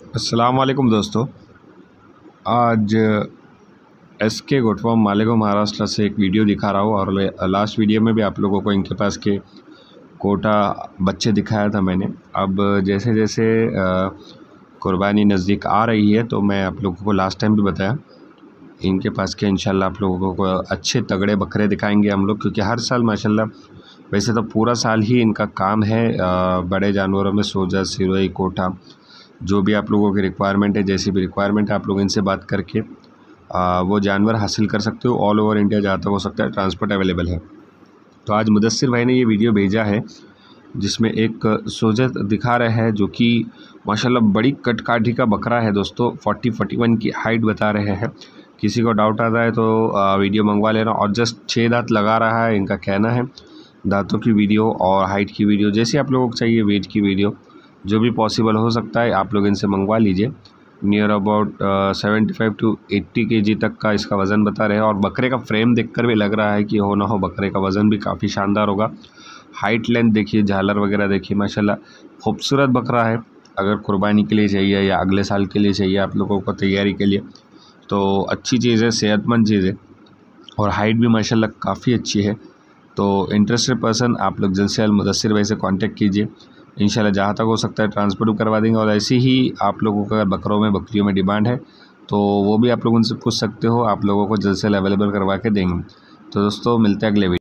अस्सलाम वालेकुम दोस्तों। आज SK goat farm Malegaon Maharashtra से एक वीडियो दिखा रहा हूँ और लास्ट वीडियो में भी आप लोगों को इनके पास के कोटा बच्चे दिखाया था मैंने। अब जैसे जैसे कुर्बानी नज़दीक आ रही है तो मैं आप लोगों को लास्ट टाइम भी बताया इनके पास के इंशाल्लाह आप लोगों को अच्छे तगड़े बकरे दिखाएंगे हम लोग, क्योंकि हर साल माशाल्लाह वैसे तो पूरा साल ही इनका काम है बड़े जानवरों में सोजा, सिरोही, कोटा, जो भी आप लोगों की रिक्वायरमेंट है, जैसी भी रिक्वायरमेंट है आप लोग इनसे बात करके वो जानवर हासिल कर सकते हो। ऑल ओवर इंडिया जहाँ तक हो सकता है ट्रांसपोर्ट अवेलेबल है। तो आज मुदस्सिर भाई ने ये वीडियो भेजा है जिसमें एक सोजा दिखा रहा है जो कि माशाल्लाह बड़ी कटकाठी का बकरा है दोस्तों। 40-41 की हाइट बता रहे हैं। किसी को डाउट आता है तो वीडियो मंगवा लेना। और जस्ट 6 दांत लगा रहा है, इनका कहना है। दांतों की वीडियो और हाइट की वीडियो जैसे आप लोगों को चाहिए, वेट की वीडियो जो भी पॉसिबल हो सकता है आप लोग इनसे मंगवा लीजिए। नियर अबाउट 75 to 80 kg तक का इसका वज़न बता रहे हैं। और बकरे का फ्रेम देखकर भी लग रहा है कि हो ना हो बकरे का वज़न भी काफ़ी शानदार होगा। हाइट लेंथ देखिए, झालर वगैरह देखिए, माशाल्लाह खूबसूरत बकरा है। अगर कुर्बानी के लिए चाहिए या अगले साल के लिए चाहिए आप लोगों को तैयारी के लिए तो अच्छी चीज़ है, सेहतमंद चीज़ है। और हाइट भी माशाल्लाह काफ़ी अच्छी है। तो इंटरेस्टेड पर्सन आप लोग जल्द से जल्द मुदस्सिर भाई से कांटेक्ट कीजिए। इंशाल्लाह जहाँ तक हो सकता है ट्रांसपोर्ट करवा देंगे। और ऐसे ही आप लोगों का अगर बकरों में बकरियों में डिमांड है तो वो भी आप लोग उनसे पूछ सकते हो, आप लोगों को जल्द से जल्द अवेलेबल करवा के देंगे। तो दोस्तों मिलते हैं अगले वीडियो।